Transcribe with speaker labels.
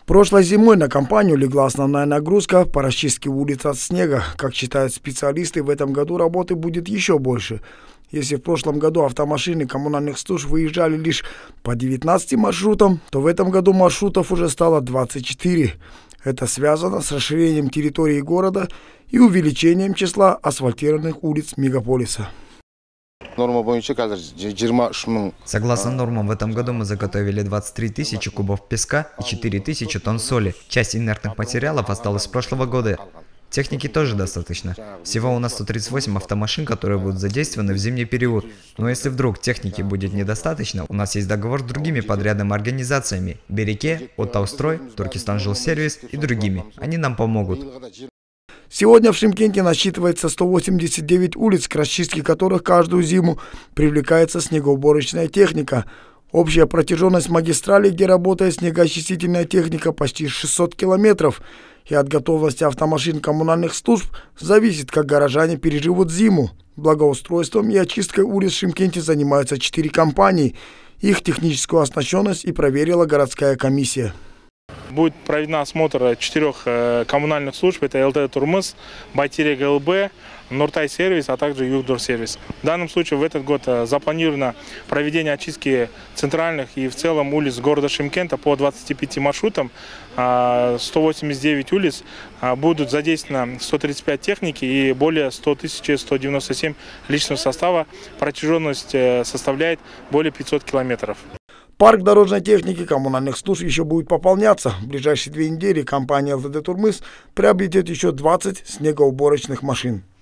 Speaker 1: Прошлой зимой на компанию легла основная нагрузка по расчистке улиц от снега. Как считают специалисты, в этом году работы будет еще больше. Если в прошлом году автомашины коммунальных служб выезжали лишь по 19 маршрутам, то в этом году маршрутов уже стало 24. Это связано с расширением территории города и увеличением числа асфальтированных улиц мегаполиса.
Speaker 2: Согласно нормам, в этом году мы заготовили 23 тысячи кубов песка и 4 тысячи тонн соли. Часть инертных материалов осталась с прошлого года. Техники тоже достаточно. Всего у нас 138 автомашин, которые будут задействованы в зимний период. Но если вдруг техники будет недостаточно, у нас есть договор с другими подрядными организациями. Береке, Оттаустрой, Туркестанжилсервис и другими. Они нам помогут.
Speaker 1: Сегодня в Шымкенте насчитывается 189 улиц, к расчистке которых каждую зиму привлекается снегоуборочная техника. Общая протяженность магистрали, где работает снегоочистительная техника, почти 600 километров. И от готовности автомашин коммунальных служб зависит, как горожане переживут зиму. Благоустройством и очисткой улиц в Шымкенте занимаются 4 компании. Их техническую оснащенность и проверила городская комиссия.
Speaker 3: Будет проведен осмотр 4 коммунальных служб. Это ЛТ Турмыс, Байтерек ГЛБ, Нуртай сервис, а также Югдор сервис. В данном случае в этот год запланировано проведение очистки центральных и в целом улиц города Шымкента по 25 маршрутам. 189 улиц, будут задействованы 135 техники и более 100 197 личного состава. Протяженность составляет более 500 километров.
Speaker 1: Парк дорожной техники коммунальных служб еще будет пополняться. В ближайшие 2 недели компания ЛТД Турмыс приобретет еще 20 снегоуборочных машин.